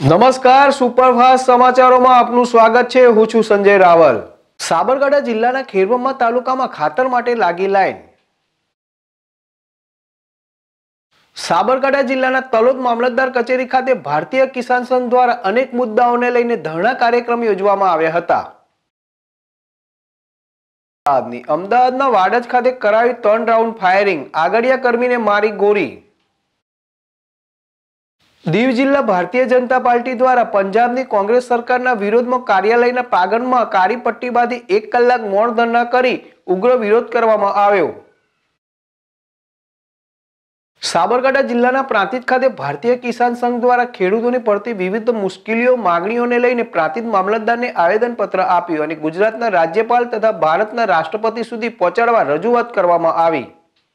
નમસ્કાર, સુપરફાસ્ટ સમાચારોમાં આપનું સ્વાગત છે। હું છું સંજય રાવલ। સાબરકાંઠા જિલ્લાના ખેરબ્રહ્મા તાલુકામાં ખાતર માટે લાગી લાઈન। સાબરકાંઠા જિલ્લાના તલોદ મામલતદાર કચેરી ખાતે ભારતીય કિસાન સંઘ દ્વારા અનેક મુદ્દાઓને લઈને ધરણા કાર્યક્રમ યોજવામાં આવ્યા હતા। અમદાવાદના વાડજ ખાતે કરાયું 3 રાઉન્ડ ફાયરિંગ, આગળિયા કર્મીને મારી ગોળી। દીવ જિલ્લા ભારતીય જનતા પાર્ટી દ્વારા પંજાબની કોંગ્રેસ સરકારના વિરોધમાં કાર્યાલયના પ્રાંગણમાં કાળી પટ્ટી બાંધી 1 કલાક મૌન ધરણા કરી ઉગ્ર વિરોધ કરવામાં આવ્યો। સાબરકાંઠા જિલ્લાના પ્રાંતિજ ખાતે ભારતીય કિસાન સંઘ દ્વારા ખેડૂતોને પડતી વિવિધ મુશ્કેલીઓ માંગણીઓને લઈને પ્રાંતિજ મામલતદારને આવેદનપત્ર આપ્યું અને ગુજરાતના રાજ્યપાલ તથા ભારતના રાષ્ટ્રપતિ સુધી પહોંચાડવા રજૂઆત કરવામાં આવી।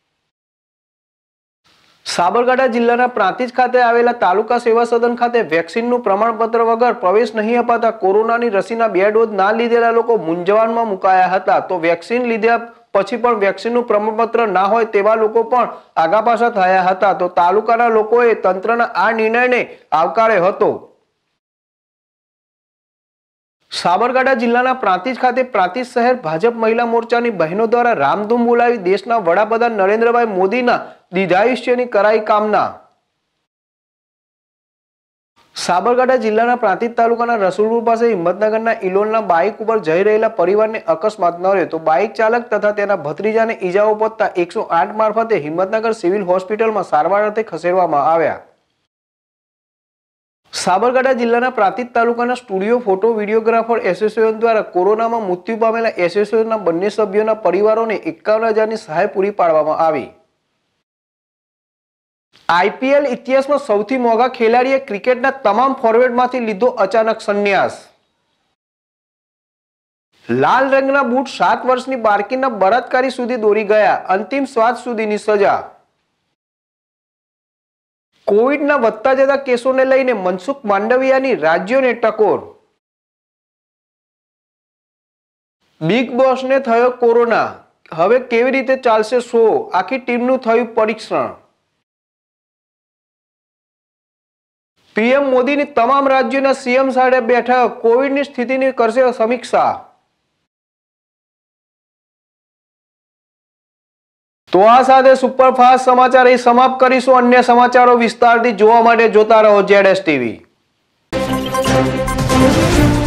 સાબરકાંઠા જિલ્લાના પ્રાંતિજ ખાતે આવેલા તાલુકા સેવા સદન ખાતે વેક્સિનનું પ્રમાણપત્ર વગર પ્રવેશ નહીં અપાતા કોરોનાની રસીના 2 ડોઝ ના લીધેલા લોકો મૂંઝવણમાં મુકાયા હતા। તો વેક્સિન લીધા પછી પણ વેક્સિનનું પ્રમાણપત્ર ના હોય તેવા લોકો પણ આગાપાછા થયા હતા। તો તાલુકાના લોકોએ તંત્રના આ નિર્ણયને આવકાર્યો હતો। સાબરકાંઠા જિલ્લાના પ્રાંતિજ ખાતે પ્રાંતિજ શહેર ભાજપ મહિલા મોરચાની બહેનો દ્વારા રામધૂન બોલાવી દેશના વડાપ્રધાન નરેન્દ્રભાઈ મોદીના દીર્ઘાયુષ્યની કરાઈ કામના। સાબરકાંઠા જિલ્લાના પ્રાંતિજ તાલુકાના રસુલપુર પાસે હિંમતનગરના ઇલોલના બાઇક ઉપર જઈ રહેલા પરિવારને અકસ્માત નડ્યો તો બાઇક ચાલક તથા તેના ભત્રીજાને ઈજાઓ પહોંચતા 108 મારફતે હિંમતનગર સિવિલ હોસ્પિટલમાં સારવાર અર્થે ખસેડવામાં આવ્યા। સાબરકાંઠા જિલ્લાના પ્રાંતિજ તાલુકાના સ્ટુડિયો ફોટો વિડીયોગ્રાફર એસોસિએશન દ્વારા કોરોનામાં મૃત્યુ પામેલા એસોસિએશનના બંને સભ્યોના પરિવારોને 51,000ની સહાય પૂરી પાડવામાં આવી। આઈપીએલ ઇતિહાસમાં સૌથી મોંઘા ખેલાડીએ ક્રિકેટના તમામ ફોર્મેટમાંથી લીધો અચાનક સંન્યાસ। લાલ રંગના બૂટ 7 વર્ષની બાળકીના બળાત્કારી સુધી દોરી ગયા, અંતિમ શ્વાસ સુધીની સજા। કોવિડના વધતા જતા કેસોને લઈને મનસુખ માંડવિયાની રાજ્યોને ટકોર। બિગ બોસને થયો કોરોના, હવે કેવી રીતે ચાલશે શો? આખી ટીમનું થયું પરીક્ષણ। પીએમ મોદીની તમામ રાજ્યોના સીએમ સાથે બેઠક, કોવિડની સ્થિતિની કરશે સમીક્ષા। તો આ સાથે સુપરફાસ્ટ સમાચાર અહીં સમાપ્ત કરીશું। અન્ય સમાચારો વિસ્તારથી જોવા માટે જોતા રહો ZS TV।